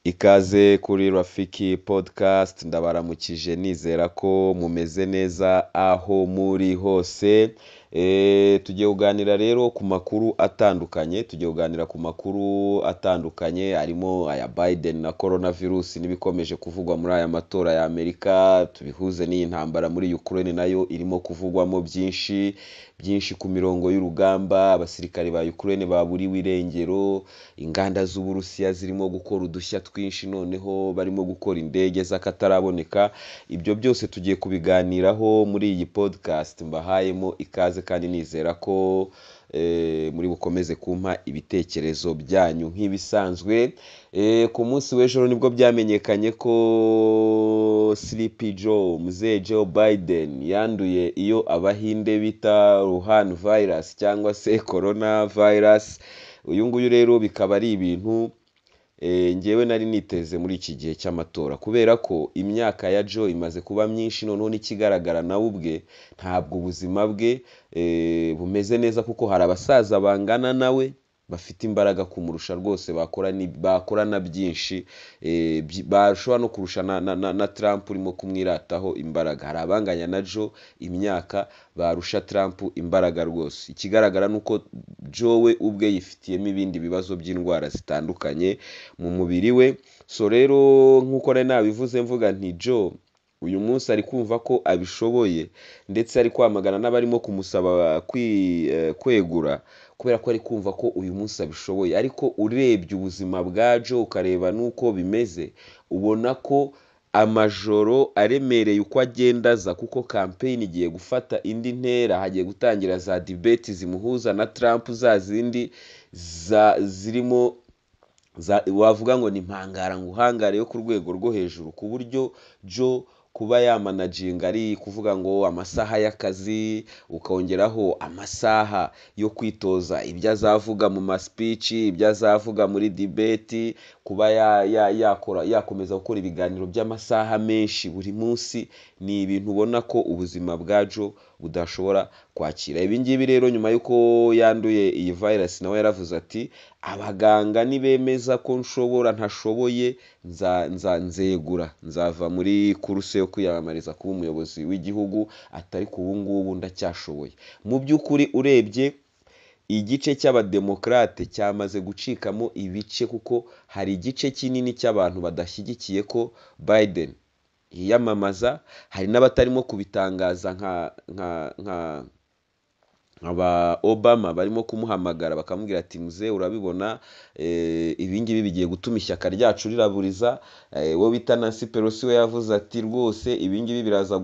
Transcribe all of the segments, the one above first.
Ikaze kuri Rafiki podcast ndabaramukije nizera ko mumeze neza aho muri hose. Tugiye kuganira rero ku makuru atandukanye harimo aya Biden na coronavirus n'ibikomeje kuvugwa muri aya matora ya Amerika, tubihuze n'iyi ntambara muri Ukraine nayo irimo kuvugwamo byinshi ku mirongo y'urugamba, abasirikare ba Ukraine baburiwe irengero, inganda z'Uburusiya zirimo gukora udushya twinshi noneho barimo gukora indege z'akataraboneka. Ibyo byose tugiye kubiganiraho muri iyi podcast mbahayemo ikaze kandi nizera ko muri bukomeze kumpa ibitekerezo byanyu nk'ibisanzwe. Ku munsi w'ejo nibwo byamenyekanye ko Sleepy Joe, Mzee Joe Biden yanduye iyo Abahinde bita Wuhan virus cyangwa se corona virus. Uyu nguyu rero bikaba ari ibintu njyewe nari niteze muri iki gihe cy'amatora, kubera ko imyaka ya Joe imaze kuba myinshi, noneho n'ikigaragara nawe ubwe ntabwo ubuzima bwe bumeze neza, kuko hari abasaza bangana nawe bafite imbaraga kumurusha rwose, bakorana byinshi, bashobora no kurusha na Trump urimo kumwirataho imbaraga. Hari abanganya na Joe imyaka barusha Trump imbaraga rwose. Ikigaragara ni uko Joe we ubwe yifitiyemo ibindi bibazo by'indwara zitandukanye mu mubiri we. So rero nk'uko nari nabivuze mvuga nti Joe uyu munsi ari kumva ko abishoboye, ndetse ari kwamagana n'abarimo kumusaba kwegura, kubera ko ari kumva ko uyu munsi abishoboye. Ariko urebye ubuzima bwa Joe ukareba n'uko bimeze, ubona ko amajoro aremereye uko agenda aza, kuko campaign igiye gufata indi ntera, hagiye gutangira za debate zimuhuza na Trump, za zindi zirimo wavuga ngo ni impangara nguhangare yo ku rwego rwo hejuru, ku buryo Joe kuba yamanaginga ari kuvuga ngo amasaha y'akazi, ukongeraho amasaha yo kwitoza ibyo azavuga mu ma-speech, ibyo azavuga muri debate, kuba yakomeza gukora ibiganiro by'amasaha menshi buri munsi, ni ibintu ubona ko ubuzima bwa Joe budashobora kwakira. Ibi ngibi rero nyuma y'uko yanduye iyi virus, nawe yaravuze ati abaganga nibemeza ko ntashoboye nzegura, nzava muri kuruse yo kwiyamamariza kuba umuyobozi w'igihugu, atari ku ubu ngubu ndacyashoboye. Mu by'ukuri urebye igice cy'abademokrate cyamaze gucikamo ibice, kuko hari igice kinini cy'abantu badashyigikiye ko Biden yiyamamaza, hari n'abatarimo kubitangaza aba Obama barimo kumuhamagara bakamubwira ati Mzee urabibona ibi ngibi bigiye gutuma ishyaka ryacu riraburiza. Wo bita Nancy Pelosi we yavuze ati rwose ibi ngibi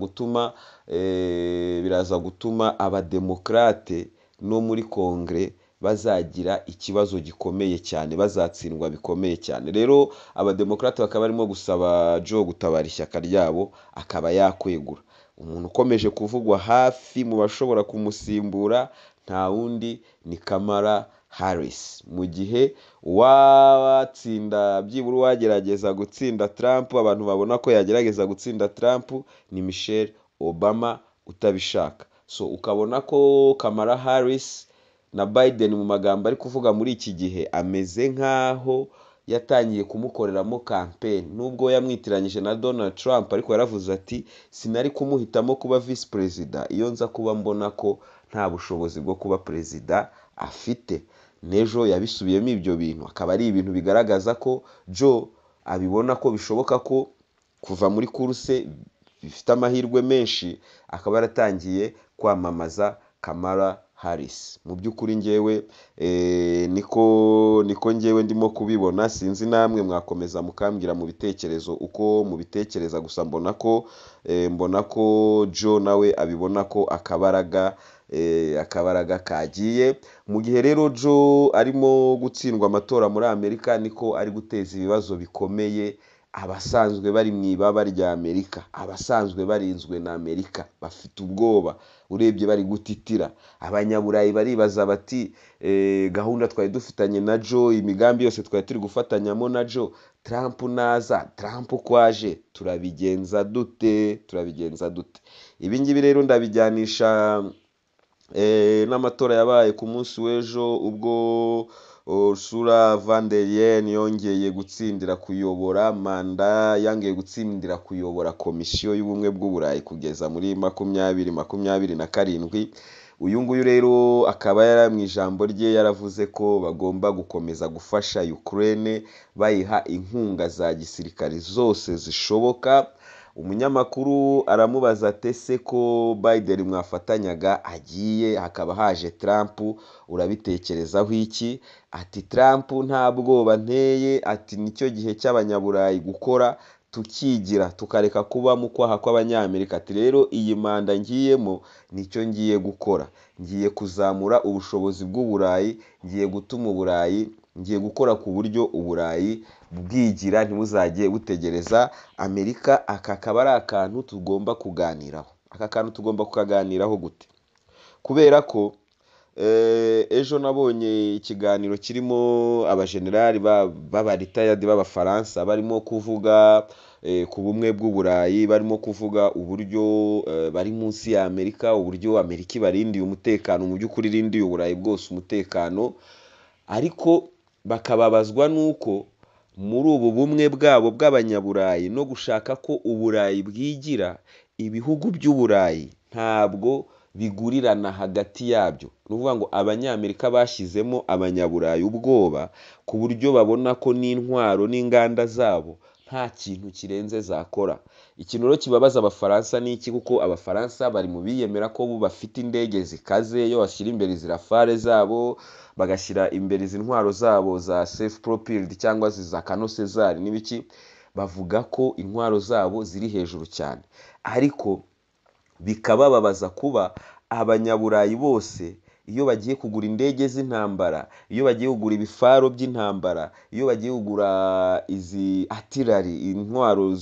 biraza gutuma abademokrate no muri kongere bazagira ikibazo gikomeye cyane, bazatsindwa bikomeye cyane. Rero abademokrate bakaba barimo gusaba Joe gutabara ishyaka ryabo akaba yakwegura. Umuntu ukomeje kuvugwa hafi mu bashobora kumusimbura nta wundi ni Kamala Harris. Mu gihe uwatsinda byibura wagerageza gutsinda Trump, abantu babona ko yagerageza gutsinda Trump, ni Michelle Obama utabishaka. So ukabona ko Kamala Harris na Biden mu magambo ari kuvuga muri iki gihe ameze nkaho yatangiye kumukoreramo campaign, nubwo yamwitiranyije na Donald Trump, ariko yaravuze ati sinari kumuhitamo kuba vice perezida iyo nza kuba mbona ko nta bushobozi bwo kuba perezida afite. Nejo yabisubiyemo ibyo bintu, akaba ari ibintu bigaragaza ko Joe abibona ko bishoboka ko kuva muri kuruse bifite amahirwe menshi, akaba yaratangiye kwamamaza Kamala Harris. Mu by'ukuri njyewe niko njyewe ndimo kubibona, sinzi namwe mwakomeza mukambwira mu bitekerezo uko mubitekereza, gusa mbona ko Joe nawe abibona ko akabaraga kagiye. Mu gihe rero Joe arimo gutsindwa amatora muri Amerika, niko ari guteza ibibazo bikomeye abasanzwe bari mu ibaba rya Amerika, abasanzwe barinzwe na Amerika bafite ubwoba, urebye bari gutitira. Abanyaburayi baribaza bati gahunda twari dufitanye na Joe, imigambi yose twari turi gufatanyamo na Joe, Trump naza, Trump kwaje, turabigenza dute? Ibi ngibi rero ndabijyanisha n'amatora yabaye ku munsi w'ejo, ubwo Ursula von der Leyen yongeye gutsindira kuyobora komisiyo y'ubumwe bw'uburayi kugeza muri 2027. Uyu nguyu rero akaba yari mu ijambo rye yaravuze ko bagomba gukomeza gufasha Ukraine bayiha inkunga za gisirikare zose zishoboka. Umunyamakuru aramubaza atese ko Biden mwafatanyaga agiye hakaba haje Trump, urabitekerezaho iki? Ati Trump nta bwoba nteye, ati nicyo gihe cy'abanyaburayi gukora tukigira tukareka kuba mu kwaha kw'abanyamerika. Ati rero iyi manda ngiyemo nicyo ngiye gukora, ngiye kuzamura ubushobozi bw'uburayi, ngiye gutuma uburayi, ngiye gukora ku buryo uburayi bwigira ntibuzajye butegereza Amerika. Aka kaba ari akantu tugomba kuganiraho. Aka kantu tugomba kukaganiraho gute? Kubera ko ejo nabonye ikiganiro kirimo abajenerali b'abaritayadi b'abafaransa barimo kuvuga ku bumwe bw'uburayi, barimo kuvuga uburyo bari munsi ya Amerika, uburyo Amerika ibarindiye umutekano, mu by'ukuri irindiye uburayi bwose umutekano, ariko bakababazwa n'uko muri ubu bumwe bwabo bw'abanyaburayi no gushaka ko uburayi bwigira, ibihugu by'uburayi ntabwo bigurirana hagati yabyo. Ni ukuvuga ngo abanyamerika bashyizemo abanyaburayi ubwoba ku buryo babona ko n'intwaro n'inganda zabo nta kintu kirenze zakora. Ikintu rero kibabaza abafaransa ni iki? Kuko abafaransa bari mu biyemera ko bo bafite indege zikaze, iyo bashyira imbere izi Rafale zabo, bagashyira imbere izi ntwaro zabo za self propelled cyangwa za Canon Caesar n'ibiki, bavuga ko intwaro zabo ziri hejuru cyane. Ariko bikabababaza kuba abanyaburayi bose iyo bagiye kugura indege z'intambara, iyo bagiye kugura ibifaro by'intambara, iyo bagiye kugura izi artillery, intwaro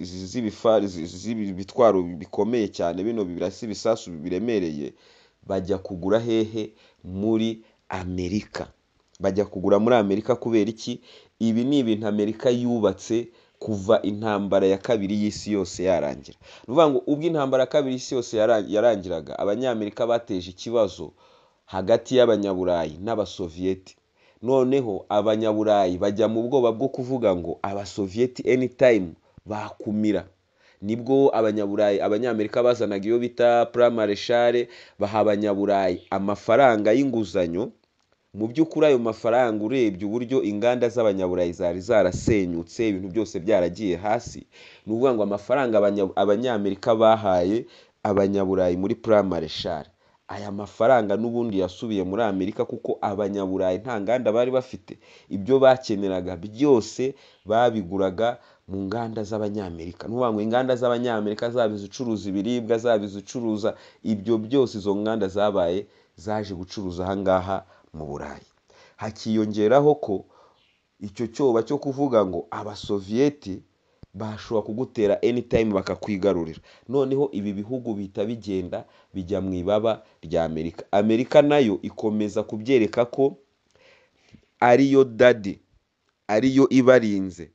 z'ibitwaro bikomeye cyane, bino birasi ibisasu biremereye, bajya kugura hehe? Muri Amerika. Bajya kugura muri Amerika kubera iki? Ibi ni ibintu Amerika yubatse kuva intambara ya kabiri y'isi yose yarangira. Ni ukuvuga ngo ubwo intambara ya kabiri y'isi yose yarangiraga, abanyamerika bateje ikibazo hagati y'abanyaburayi n'abasoviyeti. Noneho abanyaburayi bajya mu bwoba bwo kuvuga ngo abasoviyeti anytime bakumira. Nibwo abanyamerika bazanaga iyo bita plan Marshall, baha abanyaburayi amafaranga y'inguzanyo. Mu by'ukuri ayo mafaranga urebye uburyo inganda z'abanyaburayi zari zarasenyutse, ibintu byose byaragiye hasi, ni ukuvuga ngo amafaranga abanyamerika bahaye abanyaburayi muri plan Marshall, aya mafaranga n'ubundi yasubiye muri Amerika, kuko abanyaburayi nta nganda bari bafite. Ibyo bakeneraga byose babiguraga mu nganda z'abanyamerika. Ni ukuvuga ngo inganda z'abanyamerika zaba izicuruza ibiribwa, zaba izicuruza ibyo byose, izo nganda zaje gucuruza ahangaha mu Burayi. Hakiyongeraho ko icyo cyoba cyo kuvuga ngo abasoviyeti bashobora kugutera anytime bakakwigarurira. Noneho ibi bihugu bihita bigenda bijya mu ibaba rya Amerika. Amerika nayo ikomeza kubyereka ko ariyo dadi, ariyo ibarinze.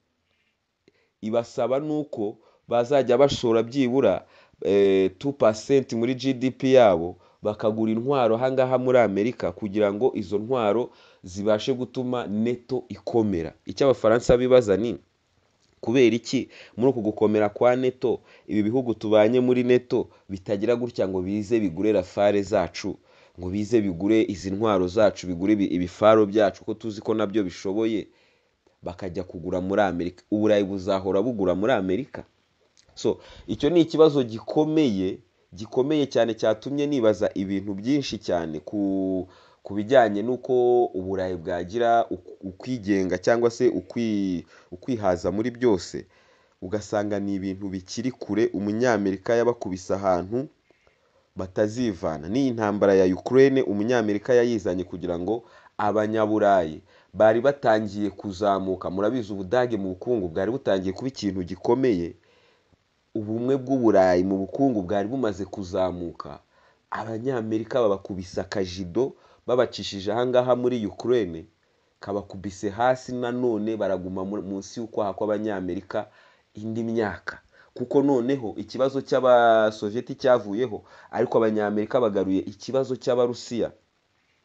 Ibasaba nuko bazajya bashora byibura 2% muri GDP yabo, bakagura intwaro ahangaha muri Amerika kugira ngo izo ntwaro zibashe gutuma neto ikomera. Icyo abafaransa bibaza ni kubera iki muri uku gukomera kwa neto ibi bihugu tubanye muri neto bitagira gutya ngo bize bigure Rafale zacu, ngo bize bigure izi ntwaro zacu, bigure ibifaro byacu ko tuzi ko nabyo bishoboye, bakajya kugura muri Amerika. Uburayi buzahora bugura muri Amerika? So icyo ni ikibazo gikomeye cyane cyatumye nibaza ibintu byinshi cyane ku bijyanye n'uko uburayi bwagira ukwigenga cyangwa se ukwihaza muri byose. Ugasanga ni ibintu bikiri kure, umunyamerika yabakubise ahantu batazivana. N'iyi ntambara ya Ukraine umunyamerika yayizanye kugira ngo abanyaburayi bari batangiye kuzamuka. Murabizi Ubudage mu bukungu bwari butangiye kuba ikintu gikomeye, ubumwe bw'uburayi mu bukungu bwari bumaze kuzamuka. Abanyamerika babakubise akajido, babacishije ahangaha muri Ukraine, kabakubise hasi, nanone baraguma munsi y'ukwaha kw'abanyamerika indi myaka. Kuko noneho ikibazo cy'abasoviyeti cyavuyeho, ariko abanyamerika bagaruye ikibazo cy'abarusiya.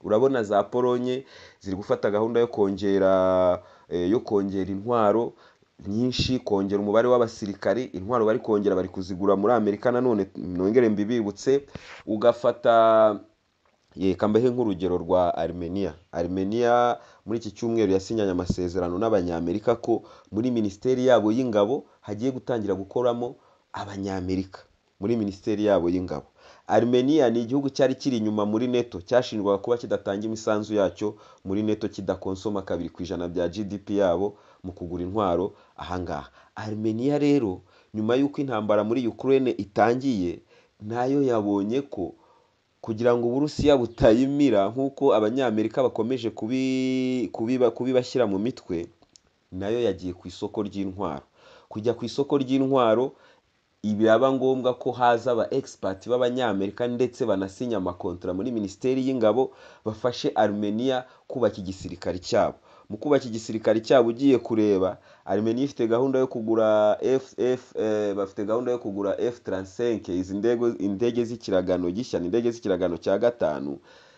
urabona za Polonye ziri gufata gahunda yo kongera intwaro nyinshi, kongera umubare w'abasirikari, intwaro bari kongera bari kuzigura muri Amerika. Nanone nongere mbibibutse, ugafata kambehe nk'urugero rwa Armenia muri iki cyumweru yasinyanye amasezerano n'abanyamerika ko muri minisiteri yabo y'ingabo hagiye gutangira gukoramo abanyamerika muri minisiteri yabo y'ingabo. Armenia ni igihugu cyari kiri inyuma muri NATO, cyashinjwaga kuba kidatanga imisanzu yacyo muri NATO, kidakonsoma 2% bya GDP yabo mu kugura intwaro ahangaha. Armenia rero nyuma y'uko intambara muri Ukraine itangiye, nayo yabonye ko kugira ngo Uburusiya butayimira nk'uko abanyamerika bakomeje kubibashyira mu mitwe, nayo yagiye ku isoko ry'intwaro. Kujya ku isoko ry'intwaro biraba ngombwa ko haza aba expert b'abanyamerika ndetse banasinya amakontra muri minisiteri y'ingabo bafashe Armenia kubaka igisirikare cyabo. Mu kubaka igisirikare cyabo ugiye kureba, Armenia ifite gahunda yo kugura F-35, izi indege z'ikiragano gishya, indege z'ikiragano cya gatanu,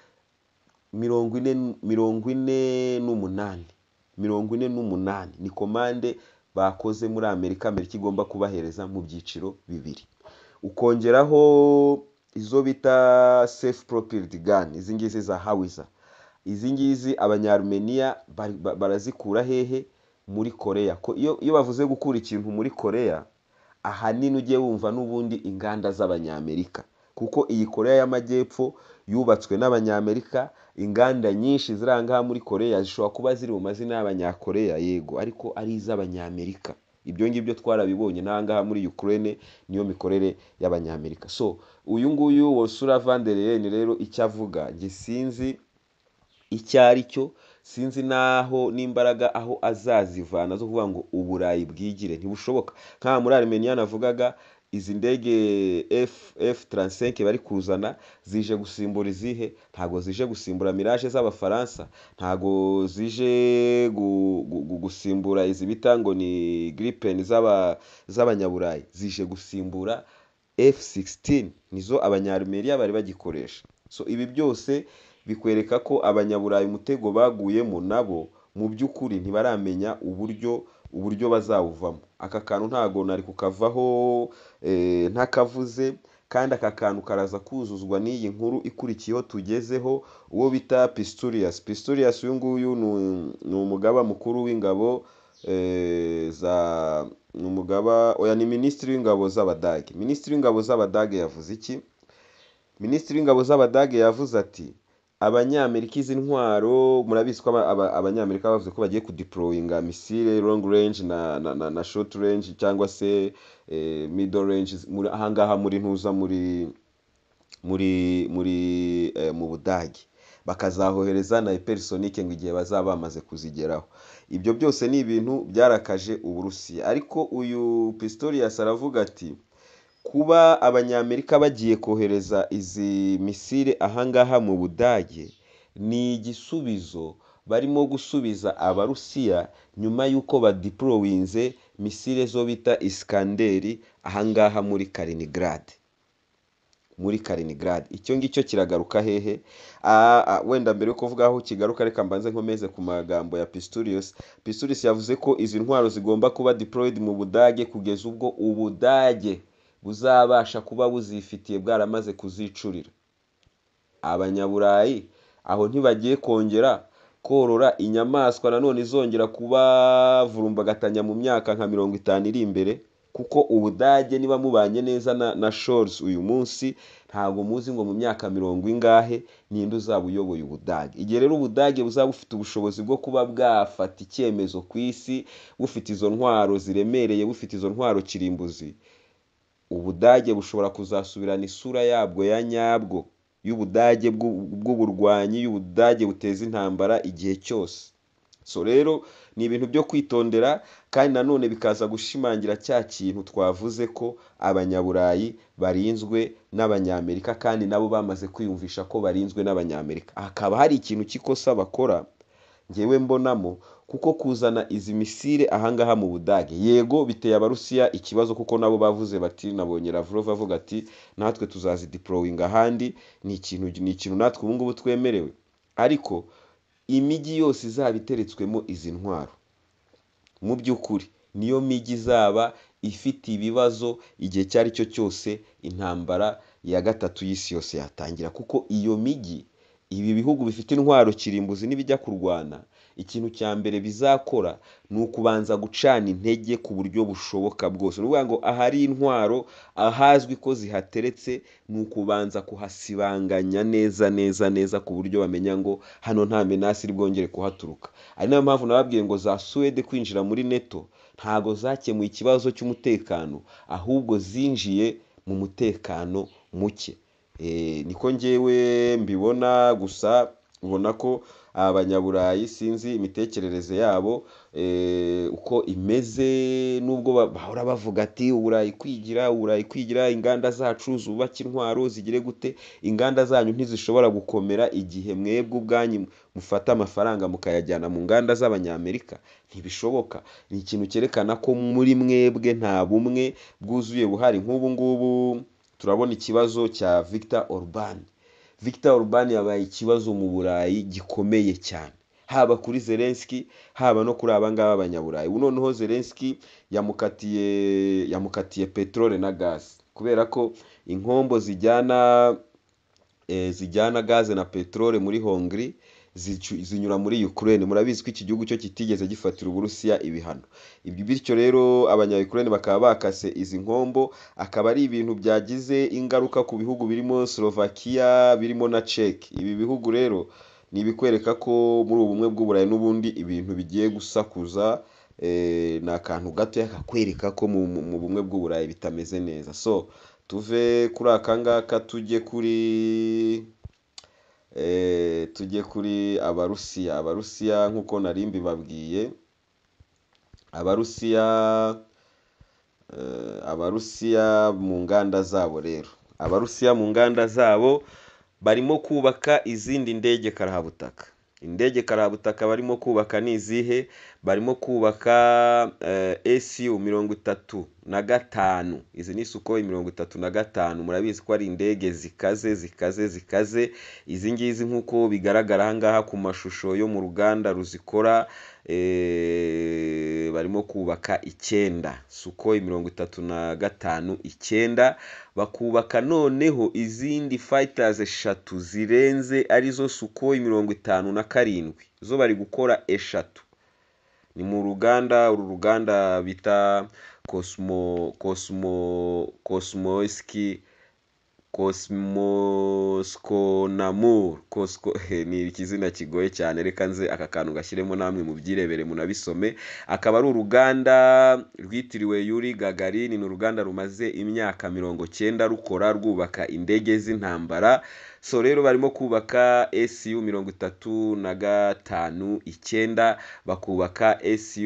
48 ni komande bakoze muri Amerika igomba kubahereza mu byiciro bibiri. Ukongeraho izo bita self propelled gun, izi ngizi za howitzer. Izi ngizi abanya-Armenia barazikura hehe? Muri Korea. Iyo bavuze gukura ikintu muri Korea, ahanini ugiye wumva n'ubundi inganda z'abanyamerika, kuko iyi Korea y'Amajyepfo yubatswe n'abanyamerika. Inganda nyinshi zirangaha muri Korea zishobora kuba ziri mu mazina y'abanyakorea, yego, ariko ari iz'abanyamerika. Ibyo ngibyo twarabibonye n'ahangaha muri Ukraine, niyo mikorere y'abanyamerika. So uyu nguyu Ursula von der Leyen rero icyo avuga nge sinzi icyo ari cyo, sinzi naho n'imbaraga aho azazivana zo kuvuga ngo Uburayi bwigire, ntibushoboka. Nka muri Armenia navugaga, izi ndege F-35 bari kuzana zije gusimbura izihe? Ntago zije gusimbura Mirage z'Abafaransa, ntago zije gusimbura izi bita ngo ni Gripen z'Abanyaburayi, zije gusimbura F-16, nizo abanya-Armenia bari bagikoresha. So ibi byose bikwereka ko abanyaburayi umutego baguyemo nabo mu by'ukuri ntibaramenya uburyo bazawuvamo. Aka kantu ntago nari kukavaho ntakavuze, kandi aka kantu karaza kuzuzwa n'iyi nkuru ikurikiyeho tugezeho, uwo bita Pistorius. Uyu nguyu ni umugaba mukuru w'ingabo ni minisitiri w'ingabo z'Abadage. Minisitiri w'ingabo z'Abadage yavuze iki? Minisitiri w'ingabo z'Abadage yavuze ati abanyamerika izi ntwaro, murabizi ko abanyamerika bavuze ko bagiye kudeployinga misile long range na short range cyangwa se middle range ahangaha muri ntuza mu Budage, bakazahohereza na hypersonic ngo igihe bazaba bamaze kuzigeraho. Ibyo byose ni ibintu byarakaje Uburusiya, ariko uyu Pistorius aravuga ati kuba abanyamerika bagiye kohereza izi misile ahangaha mu Budage ni igisubizo barimo gusubiza Abarusiya nyuma y'uko badeployinze misile zo bita Iskanderi ahangaha muri Kaliningrad. Icyo ngicyo kiragaruka hehe? Wenda mbere yo kuvuga aho kigaruka, reka mbanze nkomeze ku magambo ya Pistorius. Pistorius yavuze ko izi ntwaro zigomba kuba deployed mu Budage kugeza ubwo Ubudage buzabasha kuba buzifitiye bwaramaze kuzicurira. Abanyaburayi aho ntibagiye kongera korora inyamaswa nanone izongera kuba vurumbagatanya mu myaka nka 50 iri imbere, kuko Ubudage niba mubanye neza na Scholz uyu munsi, ntago muzi ngo mu myaka 50 ingahe ninde uzaba uyoboye Ubudage. Igihe rero Ubudage buzaba bufite ubushobozi bwo kuba bwafata icyemezo ku isi, bufite izo ntwaro ziremereye, bufite izo ntwaro kirimbuzi, Ubudage bushobora kuzasubirana isura yabwo ya nyabwo y'Ubudage bw'uburwanyi, y'Ubudage buteza intambara igihe cyose. So rero ni ibintu byo kwitondera, kandi nanone bikaza gushimangira cya kintu twavuze ko abanyaburayi barinzwe n'abanyamerika, kandi nabo bamaze kwiyumvisha ko barinzwe n'abanyamerika. Hakaba hari ikintu cy'ikosa bakora ngewe mbonamo, kuko kuzana izi misile ahangaha mu Budage, yego biteye Abarusiya ikibazo, kuko nabo bavuze bati, nabonye Lavrov avuga ati natwe tuzazideployinga ahandi, ni ikintu natwe ubu ngubu twemerewe. ariko imijyi yose izaba iteretswemo izi ntwaro mu by'ukuri niyo mijyi izaba ifite ibibazo igihe icyo ari cyo cyose intambara ya gatatu y'isi yose yatangira, kuko iyo mijyi ibi bihugu bifite intwaro kirimbuzi n'ibijya kurwana, ikintu cya mbere bizakora ni ukubanza gucana intege ku buryo bushoboka bwose. Ni ukuvuga ngo ahari intwaro ahazwi ko zihateretse ni ukubanza kuhasibanganya neza neza neza ku buryo bamenya ngo hano nta menasi iri bwongere kuhaturuka. Ari nayo mpamvu nababwiye ngo za Suwede kwinjira muri NATO ntago zakemuye ikibazo cy'umutekano, ahubwo zinjiye mu mutekano muke. Niko njyewe mbibona, gusa ubona ko abanyaburayi sinzi imitekerereze yabo uko imeze, nubwo bahora bavuga ati uburayi kwigira, inganda zacu zubaka intwaro zigire gute, inganda zanyu ntizishobora gukomera igihe mwebwe ubwanyu mufata amafaranga mukayajyana mu nganda z'abanyamerika, ntibishoboka. Ni ikintu cyerekana ko muri mwebwe nta bumwe bwuzuye buhari. nk'ubu ngubu turabona ikibazo cya Viktor Orban. Viktor Orban yabaye ikibazo mu Burayi gikomeye cyane, haba kuri Zelensky haba no kuri aba ngaba abanyaburayi. Ubu noneho Zelensky yamukatiye peteroli na gaze, kubera ko inkombo zijyana gaze na peteroli muri Hongrie zinyura muri Ukraine. Murabizi ko iki gihugu cyo kitigeze gifatira Uburusiya ibihano. Bityo rero abanya-Ukraine bakaba bakase izi nkombo, akaba ari ibintu byagize ingaruka ku bihugu birimo Slovakia, birimo na Czech. Ibi bihugu rero ni ibikwereka ko muri ubu bumwe bw'Uburayi n'ubundi ibintu bigiye gusakuza. Ni akantu gato kakwereka ko mu bumwe bw'Uburayi bitameze neza. So tuve kuri aka ngaka tujye kuri Abarusiya nk'uko nari mbibabwiye. Abarusiya mu nganda zabo rero, Abarusiya mu nganda zabo barimo kubaka izindi ndege karahabutaka. Indege karahabutaka barimo kubaka ni izihe? Barimo kubaka Su-35. Izi ni Sukhoi 35. Murabizi ko ari indege zikaze. Izi ngizi nk'uko bigaragara aha ngaha ku mashusho yo mu ruganda ruzikora, barimo kubaka 9 Sukhoi 35 9. Bakubaka noneho izindi fighters 3 zirenze arizo Sukhoi 57, zo bari gukora 3. Ni mu ruganda, uru ruganda bita Kosmoskonamur. Ni ikizina kigoye cyane, reka nze aka kantu gashyiremo namwe mu byirebere munabisome. Akaba ari uruganda rwitiriwe Yuri Gagarin. Ni uruganda rumaze imyaka 90 rwubaka indege z'intambara. So rero barimo kubaka Su-35 9, bakubaka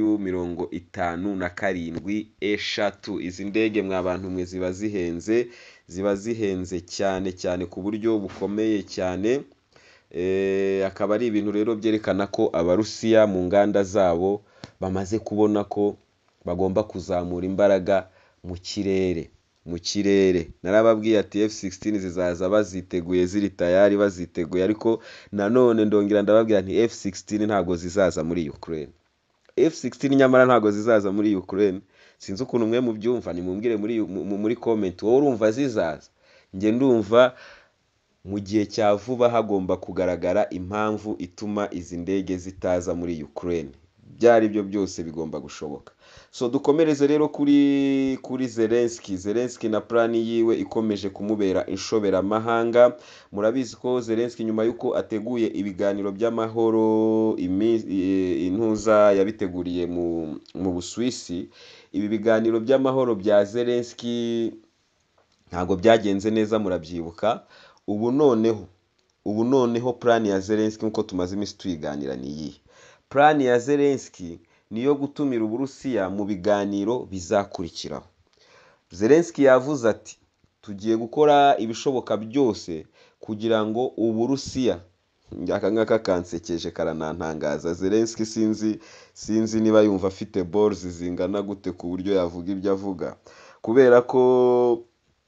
Su-57 3. Izi ndege mwabantu mwe ziba zihenze cyane ku buryo bukomeye cyane. Akaba ari ibintu rero byerekana ko Abarusiya mu nganda zabo bamaze kubona ko bagomba kuzamura imbaraga mu kirere. Narababwiye ati F-16 zizaza baziteguye, ziri tayari baziteguye, ariko nanone ndongera ndababwira nti F-16 ntago zizaza muri Ukraine. F-16 nyamara ntago zizaza muri Ukraine. Sinzi ukuntu mwe mubyumva, nimumbwire muri comment. Wowe urumva zizaza? Nge ndumva mu gihe cya vuba hagomba kugaragara impamvu ituma izi ndege zitaza muri Ukraine. Byari byo byose bigomba gushoboka. So dukomereze rero kuri Zelensky na plan yiwe ikomeje kumubera inshoberamahanga. Murabizi ko Zelensky nyuma yuko ateguye ibiganiro by'amahoro, intuza yabiteguriye mu Busuwisi, ibi biganiro by'amahoro bya Zelensky ntago byagenze neza, murabyibuka. Ubu noneho plan ya Zelensky nkuko tumaze iminsi tuyiganira ni iyi. Plan ya Zelensky niyo gutumira Uburusiya mu biganiro bizakurikiraho. Zelensky yavuze ati tugiye gukora ibishoboka byose kugira ngo Uburusiya, aka ngaka kansekeje karanantangaza. Zelensky sinzi niba yumva afite balls zingana gute ku buryo yavuga ibyo avuga, kubera ko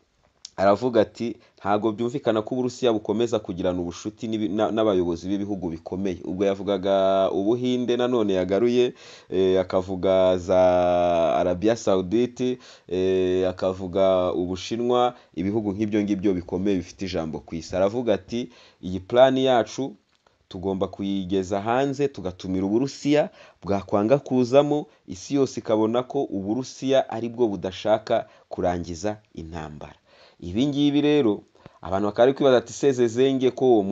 aravuga ati ntabwo byumvikana ko Uburusiya bukomeza kugirana ubushuti n'abayobozi b'ibihugu bikomeye. Ubwo yavugaga Ubuhinde nanone yagaruye, akavuga za Arabia Saudite, akavuga Ubushinwa, ibihugu nk'ibyo ngibyo bikomeye bifite ijambo ku isi. Aravuga ati iyi plani yacu tugomba kuyigeza hanze, tugatumira Uburusiya, bwakwanga kuzamo isi yose ikabona ko Uburusiya aribwo budashaka kurangiza intambara. Ibi ngibi rero abantu bakaba kwibaza ati sezezenge ko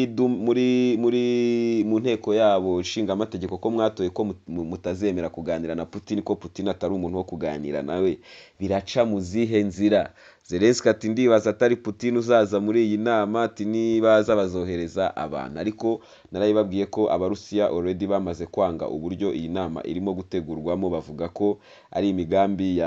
mu nteko yabo nshinga amategeko ko mwatoye ko mutazemera kuganira na Putin, ko Putin atari umuntu wo kuganira nawe, biraca mu zihe nzira? Zelensky ati ndibaza atari Putin uzaza muri iyi nama, ati nibaza bazohereza abantu. Ariko narabibabwiye ko Abarusiya already bamaze kwanga uburyo iyi nama irimo gutegurwamo, bavuga ko ari imigambi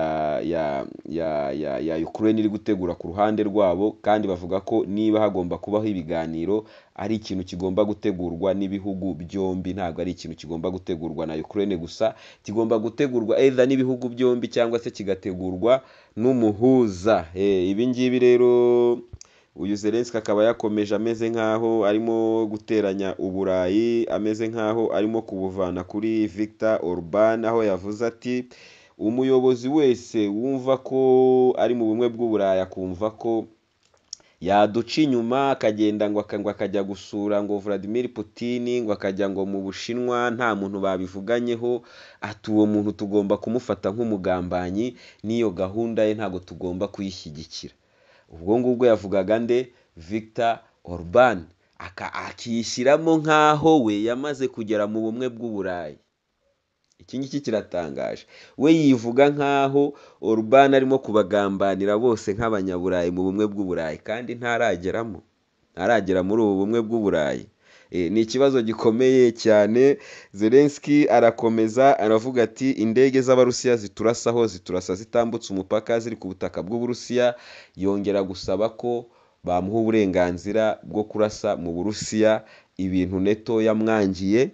ya Ukraine iri gutegura ku ruhande rwabo, kandi bavuga ko niba hagomba kubaho ibiganiro ari ikintu kigomba gutegurwa n'ibihugu byombi, ntabwo ari ikintu kigomba gutegurwa na Ukraine gusa, kigomba gutegurwa either n'ibihugu byombi cyangwa se kigategurwa n'umuhuza. Ibi ngibi rero uyu Zelensky akaba yakomeje ameze nk'aho arimo guteranya Uburayi, ameze nk'aho arimo kubuvana kuri Viktor Orban, aho yavuze ati umuyobozi wese wumva ko ari mu bumwe bw'Uburayi akumva ko yaduca inyuma akagenda ngo akajya gusura ngo Vladimir Putin, ngo akajya ngo mu Bushinwa nta muntu babivuganyeho, ati uwo muntu tugomba kumufata nk'umugambanyi, n'iyo gahunda ye ntabwo tugomba kuyishyigikira. Ubwo ngubwo yavugaga nde? Viktor Orban, akishyiramo nk'aho we yamaze kugera mu bumwe bw'Uburayi. Iki ngiki kiratangaje, we yivuga nk'aho Orban arimo kubagambanira bose nk'abanyaburayi mu bumwe bw'Uburayi, kandi ntaragera muri ubu bumwe bw'Uburayi. Ni ikibazo gikomeye cyane. Zelensky arakomeza aravuga ati indege z'Abarusiya ziturasa zitambutse umupaka ziri ku butaka bw'Uburusiya, yongera gusaba ko bamuha uburenganzira bwo kurasa mu Burusiya, ibintu neto yamwangiye.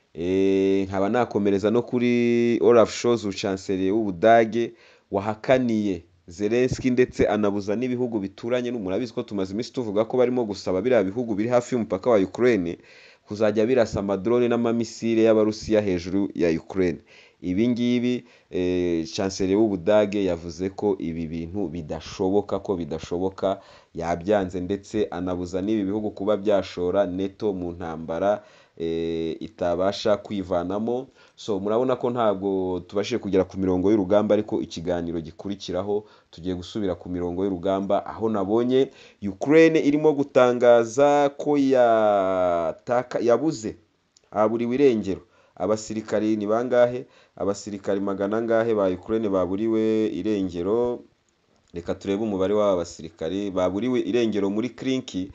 Nkaba nakomereza no kuri Olaf Scholz, chancelier w'Ubudage, wahakaniye Zelensky ndetse anabuza n'ibihugu bituranye. Murabizi ko tumaze iminsi tuvuga ko barimo gusaba biriya bihugu biri hafi y'umupaka wa Ukraine kuzajya birasa amadrone n'amamisire y'Abarusiya hejuru ya Ukraine. Ibi ngibi chancelier w'Ubudage yavuze ko ibi bintu bidashoboka, yabyanze, ndetse anabuza n'ibi bihugu kuba byashora neto mu ntambara itabasha kwivanamo. So murabona ko ntabwo tubashije kugera ku mirongo y'urugamba, ariko ikiganiro gikurikiraho tugiye gusubira ku mirongo y'urugamba, aho nabonye Ukraine irimo gutangaza ko haburiwe irengero abasirikari. Ni bangahe? Abasirikari 100 ba Ukraine baburiwe irengero. Reka turebe umubare w'aba basirikari baburiwe irengero muri Krinki,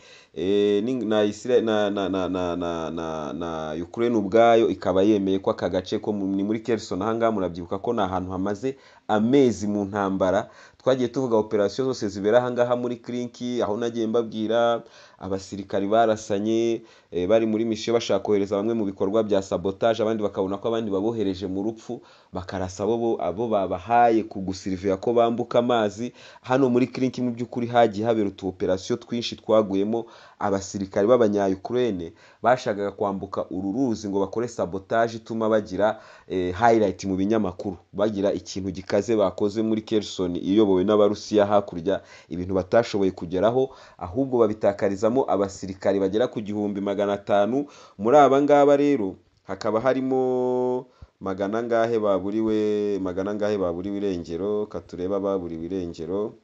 na Ukraine ubwayo ikaba yemeye ko aka gace ko ni muri Kherson. Ahangaha murabyibuka ko ni ahantu hamaze amezi mu ntambara. Twagiye tuvuga operation zose zibera ahangaha muri Krinki, aho nagiye mbabwira abasirikari barasanye bari muri mission bashaka kohereza bamwe mu bikorwa bya sabotage, abandi bakabona ko abandi babohereje mu rupfu, bakarasa abo babahaye kugusiriviya ko bambuka amazi. Hano muri Krinki mu by'ukuri hagiye habera utu operation twinshi twaguyemo abasirikari b'abanya-Ukraine bashakaga kwambuka uru ruzi ngo bakore sabotage ituma bagira highlight mu binyamakuru, bagira ikintu gikaze bakoze muri Kherson iyobowe n'Abarusiya hakurya, ibintu batashoboye kugeraho, ahubwo babitakarizamo abasirikari bagera ku 1500. Muri aba ngaba rero hakaba harimo magana ngahe baburiwe irengero. Katureba baburiwe irengero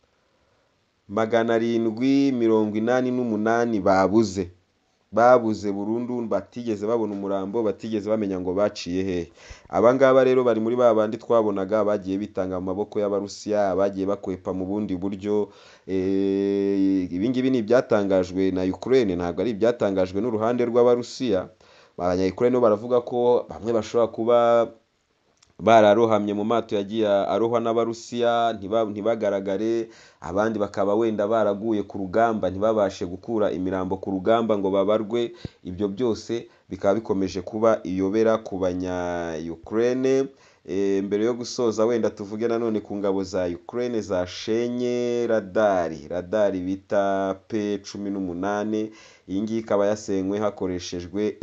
788 babuze burundu, batigeze babona umurambo, batigeze bamenya ngo baciye hehe. Aba ngaba rero bari muri babandi twabonaga bagiye bitanga mu maboko y'Abarusiya, bagiye bakwepa mu bundi buryo. Ibi ngibi ni ibyatangajwe na Ukraine, ntabwo ari ibyatangajwe n'uruhande rw'Abarusiya. Abanya-Ukraine baravuga ko bamwe bashobora kuba bararohamye mu mato yagiye arohwa n'Abarusiya ntibagaragare, abandi bakaba wenda baraguye ku rugamba ntibabashe gukura imirambo ku rugamba ngo babarwe. Ibyo byose bikaba bikomeje kuba iyobera ku banya-Ukraine. Mbere yo gusoza wenda tuvuge nanone ku ngabo za Ukraine zashenye radari bita P-18. Iyi ngiyi ikaba yasenywe hakoreshejwe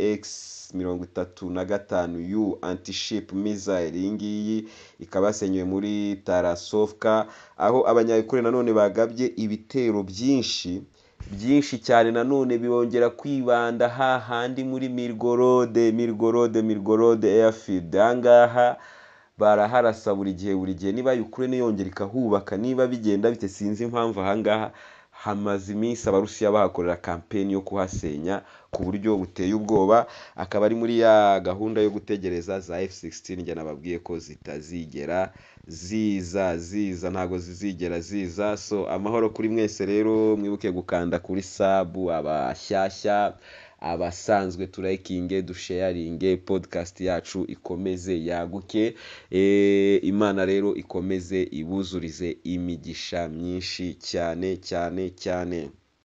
X-35U anti-ship missile. Iyi ngiyi ikaba yasenywe muri Tarasovka, aho abanya-Ukraine nanone bagabye ibitero byinshi cyane, nanone bibongera kwibanda hahandi muri Mirgorod airfield. Aha ngaha baraharasa buri gihe, niba Ukraine yongera ikahubaka, niba bigenda bite sinzi impamvu. aha ngaha hamaze iminsi Abarusiya bahakorera kampeni yo kuhasenya ku buryo buteye ubwoba. Akaba ari muri ya gahunda yo gutegereza za F-16 njye nababwiye ko zitazigera ziza, ntago zizigera ziza. So amahoro kuri mwese rero, mwibuke gukanda kuri sub, abashyashya, abasanzwe turayikinge, dusharinge, podcast yacu ikomeze yaguke. Imana rero ikomeze ibuzurize imigisha myinshi cyane.